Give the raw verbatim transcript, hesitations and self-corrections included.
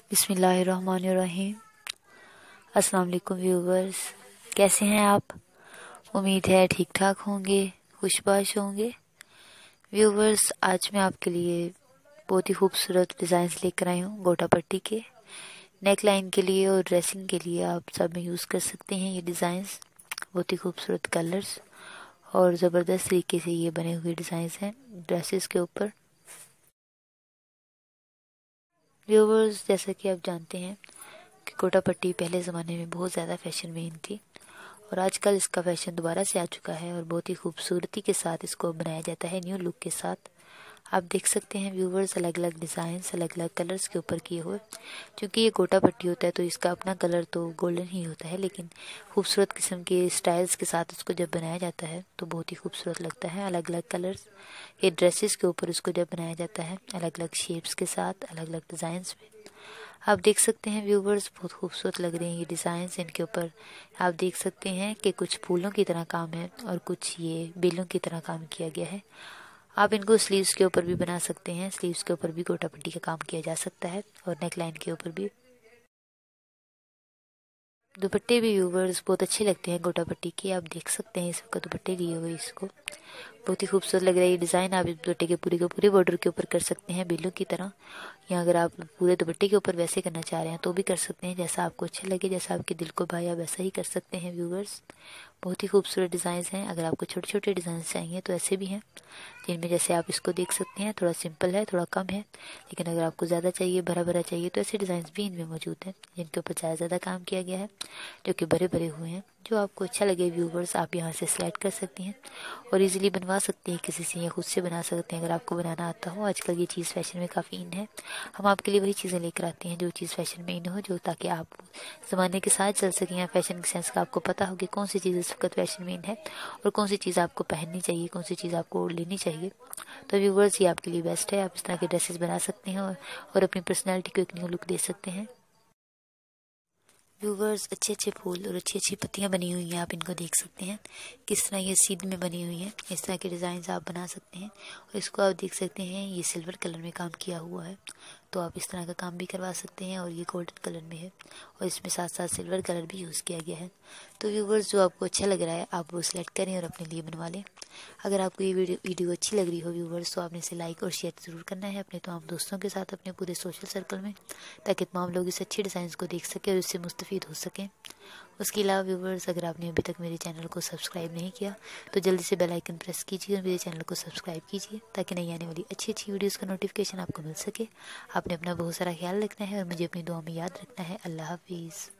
बिस्मिल्लाहिर्रहमानिर्रहीम। अस्सलाम वालेकुम व्यूवर्स, कैसे हैं आप? उम्मीद है ठीक ठाक होंगे, खुशबाश होंगे। व्यूवर्स, आज मैं आपके लिए बहुत ही खूबसूरत डिज़ाइंस लेकर आई हूँ गोटा पट्टी के। नेक लाइन के लिए और ड्रेसिंग के लिए आप सब में यूज़ कर सकते हैं ये डिज़ाइंस। बहुत ही खूबसूरत कलर्स और ज़बरदस्त तरीके से ये बने हुए डिज़ाइंस हैं ड्रेसेस के ऊपर। व्यूवर्स, जैसा कि आप जानते हैं कि गोटा पट्टी पहले ज़माने में बहुत ज़्यादा फैशन में इन थी और आजकल इसका फैशन दोबारा से आ चुका है और बहुत ही खूबसूरती के साथ इसको बनाया जाता है न्यू लुक के साथ। आप देख सकते हैं व्यूवर्स, अलग अलग डिज़ाइंस अलग अलग कलर्स के ऊपर किए हुए। क्योंकि ये गोटा पट्टी होता है तो इसका अपना कलर तो गोल्डन ही होता है, लेकिन खूबसूरत किस्म के स्टाइल्स के साथ इसको जब बनाया जाता है तो बहुत ही खूबसूरत लगता है। अलग अलग कलर्स ये ड्रेसेस के ऊपर इसको जब बनाया जाता है अलग अलग शेप्स के साथ अलग अलग डिज़ाइंस में। आप देख सकते हैं व्यूवर्स, बहुत खूबसूरत लग रहे हैं ये डिज़ाइंस। इनके ऊपर आप देख सकते हैं कि कुछ फूलों की तरह काम है और कुछ ये बेलों की तरह काम किया गया है। आप इनको स्लीव्स के ऊपर भी बना सकते हैं, स्लीव्स के ऊपर भी गोटा पट्टी का काम किया जा सकता है और नेक लाइन के ऊपर भी। दुपट्टे भी व्यूवर्स बहुत अच्छे लगते हैं गोटा पट्टी के। आप देख सकते हैं इस वक्त दुपट्टे लिए हुए इसको, बहुत ही खूबसूरत लग रहा है ये डिज़ाइन। आप इस दुपट्टे के पूरे के पूरे बॉर्डर के ऊपर कर सकते हैं बेलों की तरह, या अगर आप पूरे दुपट्टे के ऊपर वैसे करना चाह रहे हैं तो भी कर सकते हैं, जैसा आपको अच्छा लगे, जैसा आपके दिल को भाया वैसा ही कर सकते हैं व्यूवर्स। बहुत ही खूबसूरत डिज़ाइन हैं। अगर आपको छोटे छोटे डिज़ाइन चाहिए तो ऐसे भी हैं, जिनमें जैसे आप इसको देख सकते हैं थोड़ा सिंपल है, थोड़ा कम है। लेकिन अगर आपको ज़्यादा चाहिए, भरा भरा चाहिए, तो ऐसे डिज़ाइन भी इनमें मौजूद हैं जिनके ऊपर ज़्यादा ज़्यादा काम किया गया है, जो कि बड़े बड़े हुए हैं। जो आपको अच्छा लगे व्यूवर्स, आप यहाँ से सिलेक्ट कर सकती हैं और इजीली बनवा सकते हैं किसी से या खुद से बना सकते हैं अगर आपको बनाना आता हो। आजकल ये चीज़ फैशन में काफ़ी इन है। हम आपके लिए वही चीज़ें लेकर आते हैं जो चीज़ फैशन में इन हो, जो ताकि आप ज़माने के साथ चल सकें या फैशन के सेंस का आपको पता हो कि कौन सी चीज़ इस वक्त फैशन में इन है और कौन सी चीज़ आपको पहननी चाहिए, कौन सी चीज़ आपको लेनी चाहिए। तो व्यूवर्स, ये आपके लिए बेस्ट है। आप इस तरह के ड्रेसेस बना सकते हैं और, और अपनी पर्सनैलिटी को एक न्यू लुक दे सकते हैं। व्यूवर्स, अच्छे अच्छे फूल और अच्छी अच्छी पत्तियां बनी हुई हैं, आप इनको देख सकते हैं किस तरह ये सीध में बनी हुई हैं। इस तरह के डिज़ाइन आप बना सकते हैं और इसको आप देख सकते हैं ये सिल्वर कलर में काम किया हुआ है, तो आप इस तरह का काम भी करवा सकते हैं। और ये गोल्डन कलर में है और इसमें साथ साथ सिल्वर कलर भी यूज़ किया गया है। तो व्यूवर्स, जो आपको अच्छा लग रहा है आप वो सिलेक्ट करें और अपने लिए बनवा लें। अगर आपको ये वीडियो वीडियो अच्छी लग रही हो व्यूवर्स, तो आपने इसे लाइक और शेयर ज़रूर करना है अपने तमाम दोस्तों के साथ, अपने पूरे सोशल सर्कल में, ताकि तमाम लोग इस अच्छी डिज़ाइन को देख सकें और इससे मुस्तफ़ीद हो सकें। उसके अलावा व्यूवर्स, अगर आपने अभी तक मेरे चैनल को सब्सक्राइब नहीं किया तो जल्दी से बेल आइकन प्रेस कीजिए और मेरे चैनल को सब्सक्राइब कीजिए, ताकि नई आने वाली अच्छी अच्छी वीडियोस का नोटिफिकेशन आपको मिल सके। आपने अपना बहुत सारा ख्याल रखना है और मुझे अपनी दुआ में याद रखना है। अल्लाह हाफिज़।